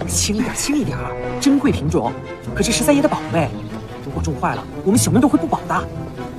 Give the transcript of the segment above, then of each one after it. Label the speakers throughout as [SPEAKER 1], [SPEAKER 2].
[SPEAKER 1] 轻一点，轻一点，珍贵品种，可是13爷的宝贝，如果种坏了，我们小命都会不保的。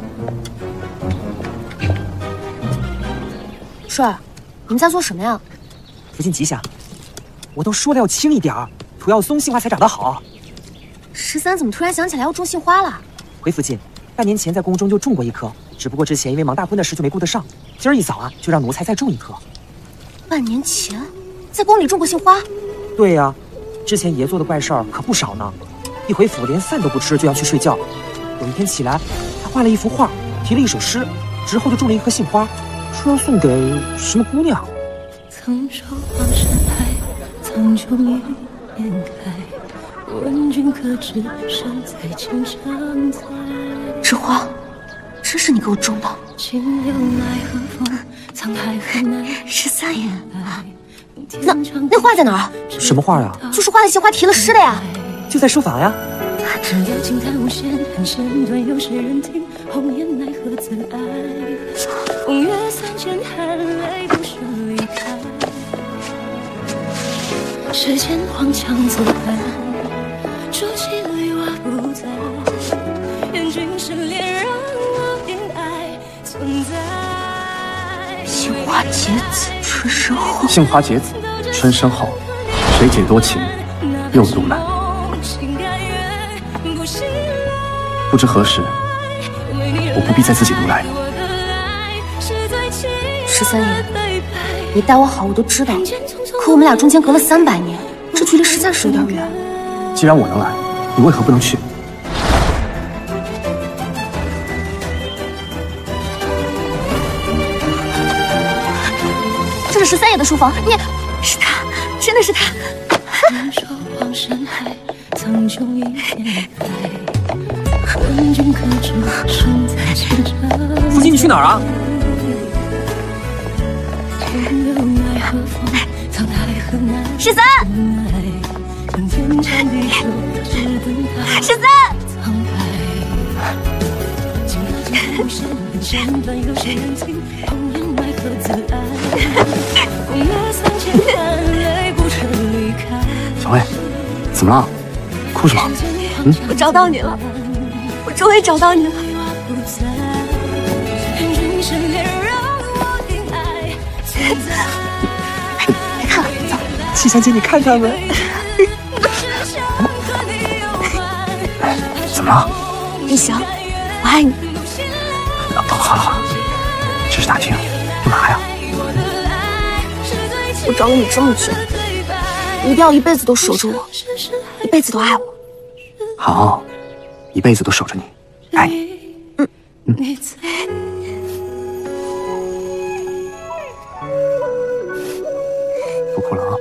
[SPEAKER 2] 帅儿，你们在做什么呀？
[SPEAKER 1] 福晋吉祥，我都说了要轻一点，土要松，杏花才长得好。
[SPEAKER 2] 13怎么突然想起来要种杏花了？
[SPEAKER 1] 回福晋，半年前在宫中就种过一棵，只不过之前因为忙大婚的事就没顾得上。今儿一早啊，就让奴才再种一棵。
[SPEAKER 2] 半年前，在宫里种过杏花？
[SPEAKER 1] 对呀，之前爷做的怪事儿可不少呢。一回府连饭都不吃就要去睡觉，有一天起来，他画了一幅画，题了一首诗，之后就种了一棵杏花，说要送给什么姑娘。
[SPEAKER 3] 曾守望山海，苍穹一眼开。问君可知身在千山在？
[SPEAKER 2] 这花，真是你给我种的？
[SPEAKER 3] 清流奈何风，沧海河南。
[SPEAKER 2] 13爷，那画在哪儿？
[SPEAKER 1] 什么画呀？
[SPEAKER 2] 就是画在杏花题了诗的呀。
[SPEAKER 1] 就在书房呀。
[SPEAKER 3] 只要惊叹无限，寒弦断有谁人听？红颜奈何自爱？风月3000，含泪不舍离开。世间荒腔自叹，说起绿瓦不在。愿君是恋，让我因爱存在。
[SPEAKER 2] 杏花结子春深厚，
[SPEAKER 4] 杏花结子春深厚，谁解多情又独来？不知何时，我不必再自己独来了。
[SPEAKER 2] 13爷，你待我好我都知道，可我们俩中间隔了300年，这距离实在是有点远。
[SPEAKER 4] 既然我能来，你为何不能去？
[SPEAKER 2] 这是13爷的书房，你是他，真的是他。
[SPEAKER 3] 守望山海，苍穹一片白。问君可知身在千山？
[SPEAKER 1] 福晋，你去哪儿啊
[SPEAKER 4] 小薇，怎么了？哭什么？
[SPEAKER 2] 我找到你了，我终于找到你了。别看了，走。
[SPEAKER 1] 七香姐，你看他们。
[SPEAKER 4] 怎么了？
[SPEAKER 2] 玉祥，我爱你。
[SPEAKER 4] 好了好了，这是打听，干嘛呀？
[SPEAKER 2] 我找了你这么久，你一定要一辈子都守着我，一辈子都爱我。
[SPEAKER 4] 好，一辈子都守着你，爱你。不哭了啊。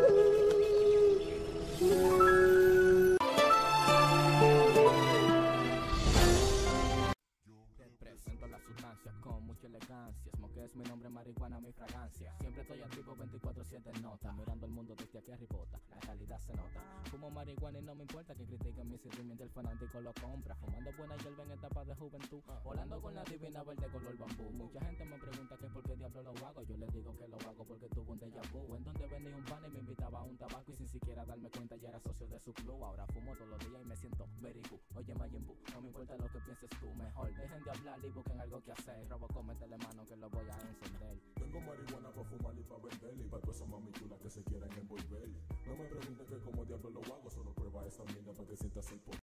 [SPEAKER 5] Fumo marihuana y no me importa que critiquen mi sentimiento, el fanático lo compra. Fumando buena hierba en etapa de juventud, volando con la divina verde color bambú. Mucha gente me pregunta que por qué diablo lo hago. Yo les digo que lo hago porque tuve un déjà vu. En donde venía un pan y me invitaba a un tabaco y sin siquiera darme cuenta ya era socio de su club. Ahora fumo todos los días y me siento very good. Oye Mayimbu, no me importa lo que pienses tú. Mejor dejen de hablar y busquen algo que hacer. Robo, cómetele mano que lo voy a encender. Tengo marihuana para fumar y para vender y para todas esas mami chulas que se quieran envolver. No me pregunten que como diablo lo hago, solo prueba esta mierda para que sientas el poder.